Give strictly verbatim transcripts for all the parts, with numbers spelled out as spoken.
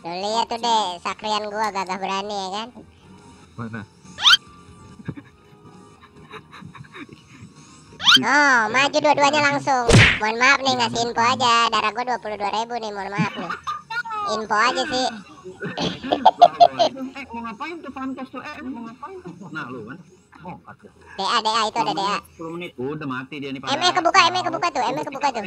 Lu lihat tuh deh, sakrian gua gagah berani ya kan. Mana? Oh, maju dua-duanya langsung. Mohon maaf nih, ngasih info aja. Darah gua dua puluh dua ribu nih, mohon maaf nih. Info aja sih. Eh, mau ngapain tuh pantos tuh? Eh, mau ngapain tuh? Nah, lu kan. Oh, kata. D A D A itu ada D A. sepuluh menit. Udah mati dia nih. M E kebuka, M E kebuka tuh, M E kebuka tuh.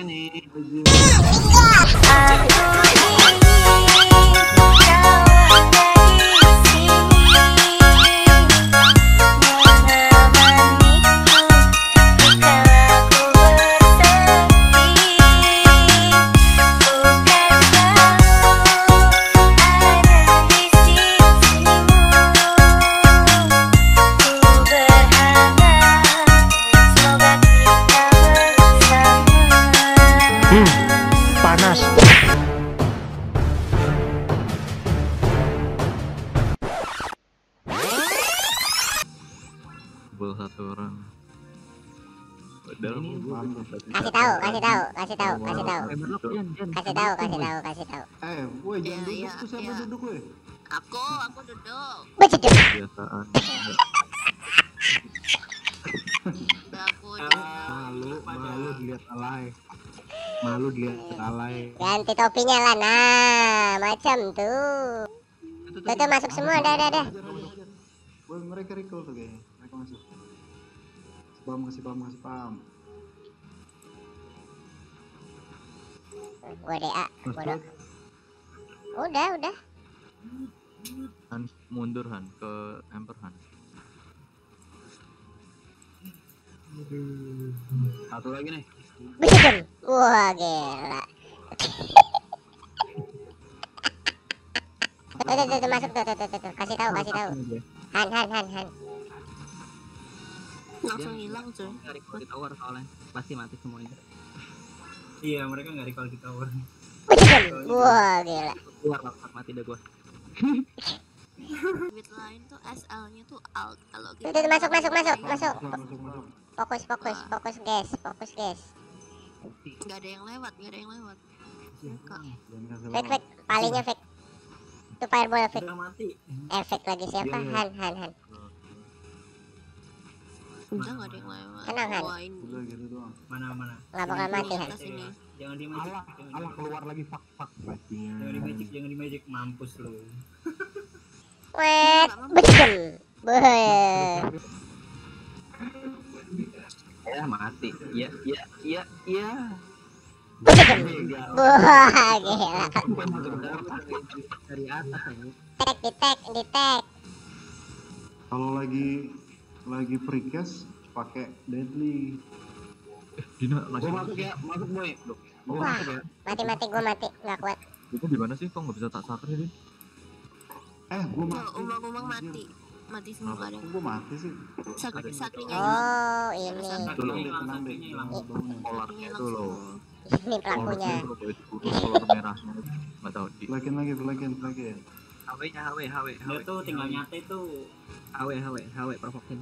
Panas. Bol satu orang. Padahal Kasih tahu, kasih tahu, kasih tahu, kasih tahu. Kasih tahu, kasih tahu, kasih tahu. Eh, woi jangan Iya, duduk iya, tuh, siapa iya. duduk woi? Aku, aku duduk. Becedek. kebiasaan. Udah aku Ah, duduk. malu, malu dilihat alay. Malu dilihat alay. Ganti topinya lah, nah macam tuh. Tuh tuh masuk semua, dah dah dah. Woi, mereka recall tuh kayaknya. Mereka masuk. Spam, kasih pam, kasih pam. Gua D A, bodoh. Udah, udah. Han, mundur Han ke Emper Han. Satu lagi nih. Becedek. Wah, gila. Tuh, tuh, tuh, tuh, masuk tuh, tuh, tuh, tuh, tuh. Kasih tahu, kasih tahu. Han, Han, Han, Han. Langsung hilang cuy. Nggak recall di tower soalnya pasti mati semuanya. Iya, mereka nggak recall di tower. Becedek. Wah, gila. Keluar langsung mati dah gua. Bit lain tuh S L-nya tuh alt kalau Tuh, tuh, tuh, masuk, masuk, masuk, masuk. Masuk, masuk, masuk. Fokus, fokus, fokus, guys, fokus, guys. Nggak ada yang lewat, nggak ada yang lewat. Buka. Jangan kasih Fake, lama. fake, palingnya fake. Itu fireball fake. Udah mati. Efek lagi siapa? Han, Han, Han. Udah nggak ada yang lewat. Tenang, Han. Wah ini. Udah gitu doang. Mana mana. Nggak bakal mati, Han. Atas ini. Jangan di magic. Alah, Jangan alah di keluar lagi fuck fuck bajingan. Jangan di magic, jangan di magic, mampus lu. Wet, becedek. Beuh. Ya mati. Iya, iya, iya, iya. Becedek. Wah, gila. Dari atas ini. Tek, di tek, di tek. Kalau lagi lagi precast pakai deadly. Dina Gua langsung. masuk ya, masuk boy. Gua Wah, masuk ya. mati-mati gua mati, nggak kuat. Itu di mana sih? Kok nggak bisa tak sakit ini? Eh, gua Tuh, mati. umang-umang mati. Mati semua nggak ada. Kok gua mati sih? Sak sakrinya hilang. Oh, ini. Sakinya hilang, Tenang deh, sakinya hilang. tenang, bangun ya. Polarnya Sakrinya itu loh. hilang Ini pelakunya. Kolor merahnya nggak tahu di. Flakin lagi, flakin, flakin. H W-nya H W, H W, H W. Dia tuh tinggal nyate tuh. H W, H W, H W provokin.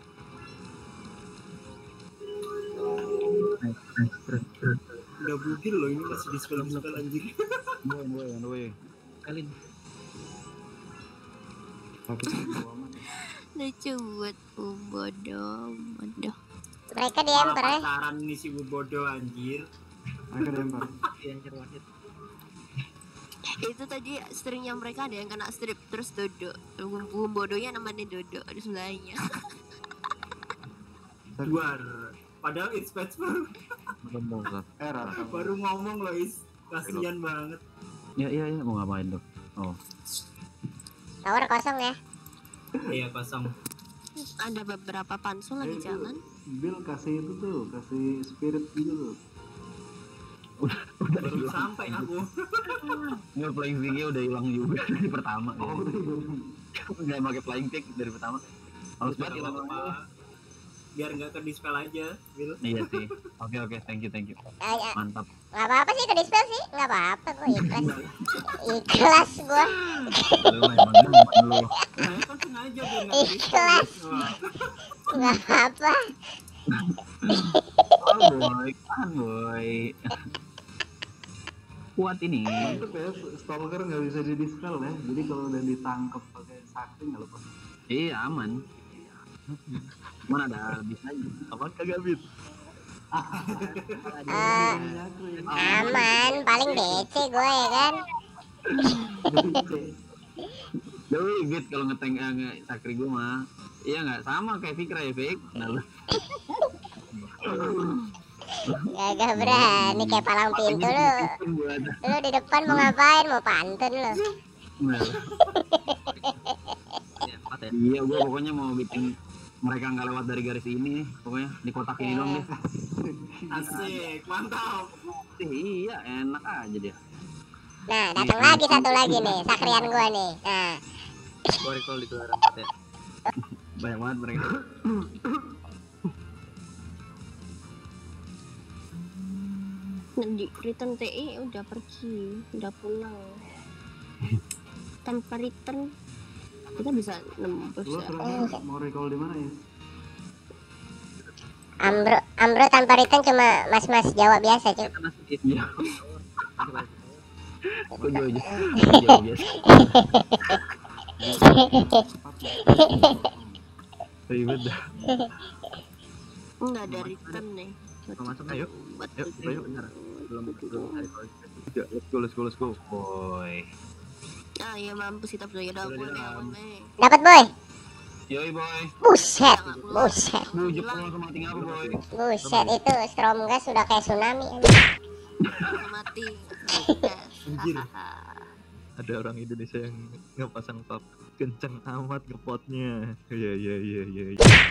Udah bugil loh, ini masih dispel-dispel anjir. Boy, boy, boy. Kalian Tapi gua aman. lucu buat um, bodoh bodoh. Mereka di Malah emper ya. pacaran nih si Bu bodoh anjir. Mereka lempar. yang cerwasit. Itu tadi stringnya mereka ada yang kena strip terus dodo. Bum bodohnya namanya dodo di sebelahnya. Duar. Padahal it's patch baru, Bener. Eh, rata. baru ngomong loh is. Kasian banget. Ya iya iya mau ngapain tuh? Oh. Tower kosong ya. Iya kosong. Ada beberapa pansul lagi Eh, jalan. Bill kasih itu tuh, kasih spirit gitu tuh. Baru sampai aku. Nggak flying sticknya udah hilang juga dari pertama. Oh, udah hilang. Nggak pakai flying stick dari pertama. Harus banget Gak hilang. apa-apa. Biar nggak ke dispel aja, Bill. Iya sih. Oke oke, thank you thank you. Ah, ya. Mantap. Nggak apa-apa sih ke dispel sih, nggak apa-apa gua ikhlas. Ikhlas gua. Lu emang demen lu. Saya kan sengaja biar nggak ke Ikhlas. dispel. Wah, Nggak apa-apa. Oh boy, kan boy. kuat ini. Mantep ya, stalker nggak bisa di dispel ya. Jadi kalau udah ditangkap pakai sakti nggak lepas. Iya aman. Mana ada bisa aja. Apa kagak bit? Eh, aman, paling D C gue ya kan. Dewi bit kalau ngeteng eh, nge sakri gue mah. Iya nggak sama kayak Fikra ya Fik. Nah, lu. Gagak berani kayak palang pintu lu. Lu di depan mau ngapain? Mau pantun lu. Nah. Ya, empat ya. Iya gue pokoknya mau bikin mereka nggak lewat dari garis ini pokoknya di kotak ini dong deh. Asik, mantap. Iya enak aja dia. Nah, datang lagi satu lagi nih, sakrian gua nih. Nah, Gua recall di keluar empat ya. Banyak banget mereka. Di return T I udah pergi, udah pulang. Tanpa return kita bisa nembus Lo ya. terakhir mau recall di mana ya? Ambro, Ambro tanpa return cuma mas-mas Jawa biasa, cuy. Kita masih di Iya. masih masih. Kok jauh aja. Jauh biasa. Ribet dah. Nggak ada return nih. Mau masuk ayo. Buat Yuk, tujuh. ayo benar. Belum belum ada call. Ya, let's go, let's go, let's go. Boy. Ah ya mampus kita udah udah gue nih aman nih. Dapat, boy. Yoi boy. Buset, buset. Bujuk pulang sama mati ngapa boy. Buset, itu Stromgas sudah kayak tsunami. Mati. Anjir. Ada orang Indonesia yang ngepasang pap kenceng amat ngepotnya. Iya iya iya iya.